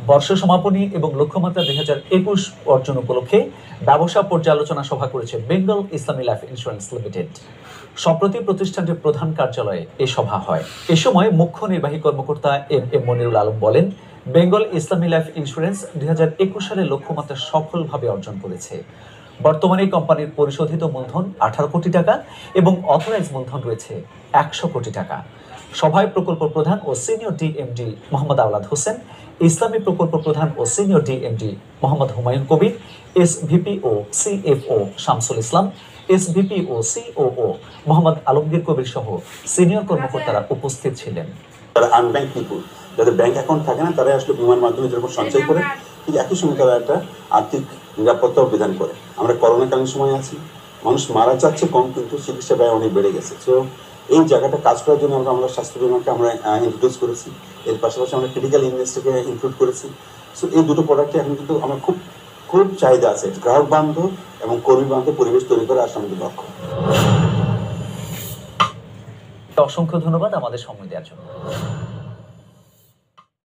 বর্ষ সমাপনী এবং লক্ষ্যমাত্রা 2021 অর্জন উপলক্ষে ব্যবসা পর্যালোচনা সভা করেছে বেঙ্গল ইসলামী লাইফ ইন্স্যুরেন্স লিমিটেড। সম্প্রতি প্রতিষ্ঠানটির প্রধান কার্যালয়ে এই সভা হয়। এ সময় মুখ্য নির্বাহী কর্মকর্তা এম মনিরুল আলম বলেন, বেঙ্গল ইসলামী লাইফ ইন্স্যুরেন্স 2021 সালে লক্ষ্যমাত্রা সফলভাবে অর্জন করেছে। বর্তমানে কোম্পানির পরিশোধিত মূলধন 18 কোটি টাকা এবং অথরাইজ মূলধন রয়েছে 100 কোটি টাকা। সভায় প্রকল্প প্রধান ও সিনিয়র ডিএমডি মোহাম্মদ আওলাদ হোসেন, ইসলামী প্রকল্প প্রধান ও senior DMD Mohammad Humayun Kabir, SVP ও সিএফও শামসুল ইসলাম, এসভিপি ও সিওও মোহাম্মদ আলমগীর কবির সহ সিনিয়র কর্মকর্তারা উপস্থিত ছিলেন। যারা আনব্যাংক পিপুল, যাদের ব্যাংক অ্যাকাউন্ট থাকে না, তারা আসলে বিমার মাধ্যমে যেরকম সঞ্চয় করে, ঠিক একই সঙ্গে তারা একটা আর্থিক নিরাপত্তাও বিধান করে। আমরা করোনাকালীন সময় আছি, মানুষ মারা যাচ্ছে কম, কিন্তু চিকিৎসা ব্যয় অনেক বেড়ে গেছে। সো এই জায়গাটা কাজ করার জন্য আমরা স্বাস্থ্য বিমাকে আমরা ইন্ট্রোডিউস করেছি। এর পাশাপাশি আমরা ক্রিটিক্যাল ইলনেসটাকে ইনক্লুড করেছি। সো এই দুটো প্রোডাক্টে এখন কিন্তু আমার খুব চাহিদা আছে। গ্রাহক বান্ধব এবং কর্মী বান্ধব পরিবেশ তৈরি করে আসলে আমাদের লক্ষ্য। অসংখ্য ধন্যবাদ আমাদের সময় দেওয়ার জন্য।